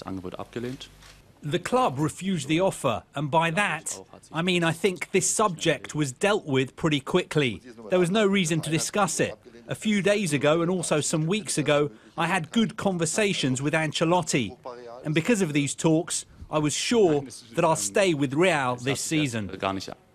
das Angebot abgelehnt. The club refused the offer, and by that, I mean I think this subject was dealt with pretty quickly. There was no reason to discuss it. A few days ago and also some weeks ago, I had good conversations with Ancelotti. And because of these talks, I was sure that I'll stay with Real this season. Gar nicht